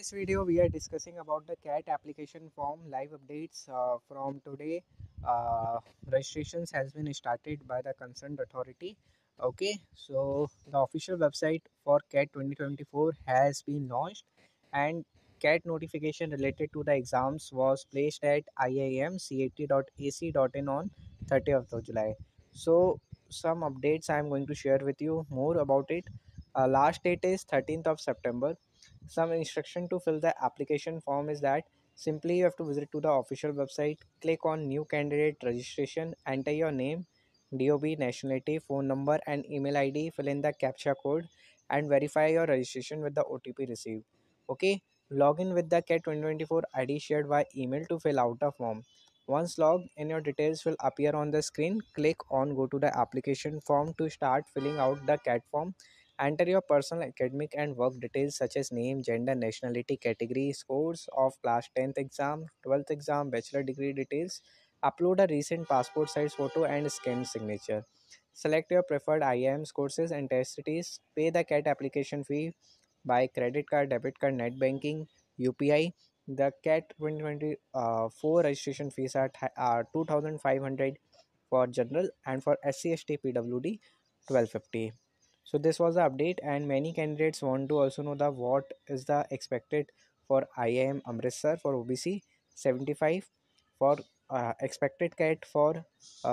This video we are discussing about the CAT application form live updates from today. Registrations has been started by the concerned authority. Okay, so the official website for CAT 2024 has been launched, and CAT notification related to the exams was placed at iimcat.ac.in on 30th of July. So some updates I am going to share with you more about it. Last date is 13th of September. Some instruction to fill the application form is that simply you have to visit to the official website, click on new candidate registration, enter your name, DOB, nationality, phone number and email ID, fill in the captcha code and verify your registration with the OTP received. Okay, log in with the CAT 2024 ID shared by email to fill out the form. Once logged in, your details will appear on the screen. Click on go to the application form to start filling out the CAT form. Enter your personal academic and work details such as name, gender, nationality, category, scores of class 10th exam, 12th exam, bachelor degree details. Upload a recent passport size photo and scan signature. Select your preferred IIMs courses and test cities. Pay the CAT application fee by credit card, debit card, net banking, UPI. The CAT 2024 registration fees are 2,500 for general and for SC/ST PWD 1250. So this was the update, and many candidates want to also know the what is the expected for IIM Amritsar for OBC 75, for expected CAT for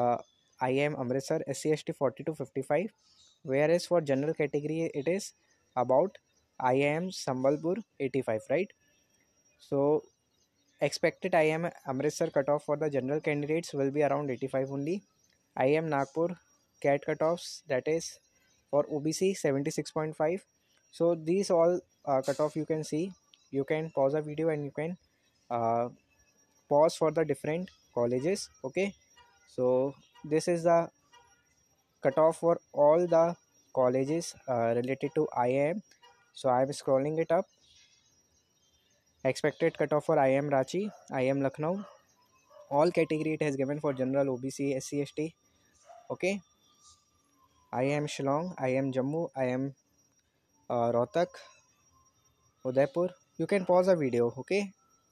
IIM Amritsar SC/ST 40 to 55, whereas for general category it is about IIM Sambalpur 85, right? So expected IIM Amritsar cutoff for the general candidates will be around 85 only. IIM Nagpur CAT cutoffs, that is for OBC 76.5. So these all cutoff you can see. You can pause a video and you can uh, pause for the different colleges. Okay, so this is the cutoff for all the colleges related to IIM. So I am scrolling it up. Expected cutoff for IIM Ranchi, IIM Lucknow, all category it has given for general, OBC, SC/ST. Okay, IIM Shillong, IIM Jammu, IIM Rohtak, Udaipur. You can pause the video. Okay.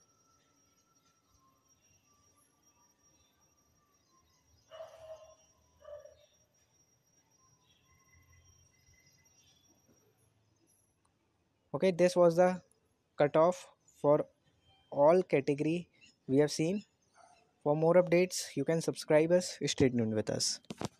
Okay, this was the cutoff for all category we have seen. For more updates, you can subscribe us. Stay tuned with us.